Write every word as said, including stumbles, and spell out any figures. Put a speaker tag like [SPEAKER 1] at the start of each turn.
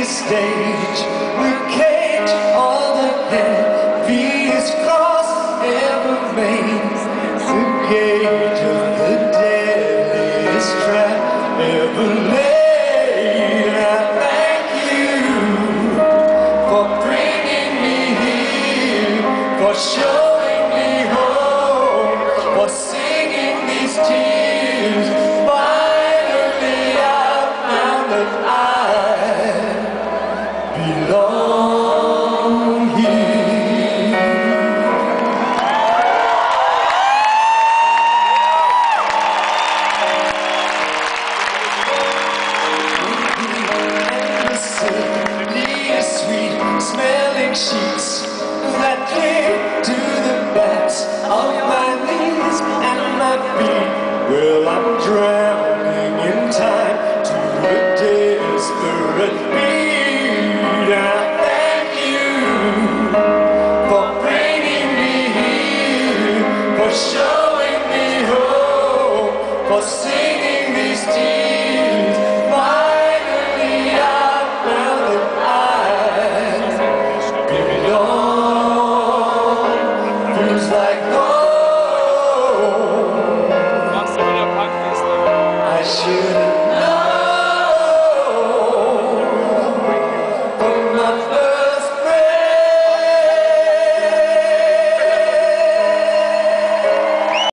[SPEAKER 1] stage, the cage, all the heaviest cross ever made, the gauge of the deadliest trap ever laid. I thank you for bringing me here, for showing me hope, for singing these tears. Finally I found that I belong here. The silly, sweet smelling sheets that cling to the backs of my knees and my feet. Well, I'm drowning in time to a desperate beat. I thank you for bringing me here, for showing me hope, for singing these tears.